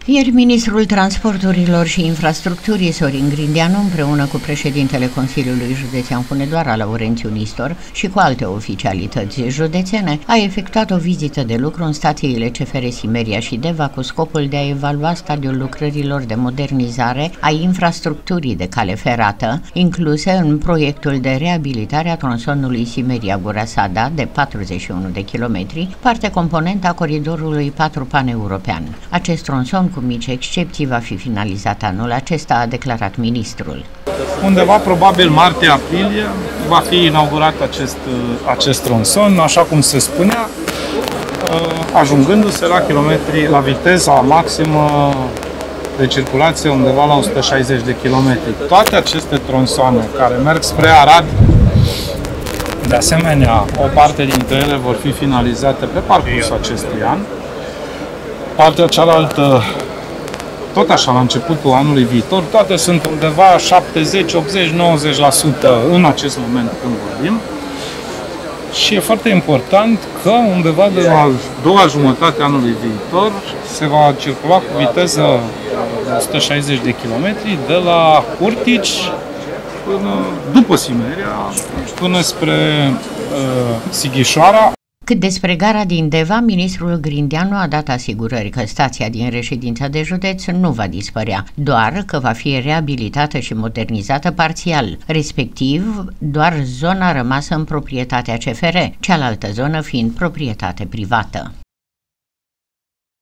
Ieri, ministrul Transporturilor și Infrastructurii, Sorin Grindeanu, împreună cu președintele Consiliului Județean Hunedoara, Laurențiu Nistor, și cu alte oficialități județene, a efectuat o vizită de lucru în stațiile CFR Simeria și Deva cu scopul de a evalua stadiul lucrărilor de modernizare a infrastructurii de cale ferată, incluse în proiectul de reabilitare a tronsonului Simeria-Gura Sada de 41 de kilometri, parte componentă a coridorului 4 pan-european. Acest tronson, cu mici excepții, va fi finalizat anul acesta, a declarat ministrul. Undeva, probabil martie-aprilie, va fi inaugurat acest tronson, așa cum se spunea, ajungându-se la viteza maximă de circulație undeva la 160 de km. Toate aceste tronsoane care merg spre Arad, de asemenea, o parte dintre ele vor fi finalizate pe parcursul acestui an. Partea cealaltă, tot așa, la începutul anului viitor, toate sunt undeva 70, 80, 90% în acest moment când vorbim. Și e foarte important că undeva de la a doua jumătate a anului viitor se va circula cu viteză de 160 de km de la Curtici până după Simeria, până spre Sighișoara. Cât despre gara din Deva, ministrul Grindeanu a dat asigurări că stația din reședința de județ nu va dispărea, doar că va fi reabilitată și modernizată parțial, respectiv doar zona rămasă în proprietatea CFR, cealaltă zonă fiind proprietate privată.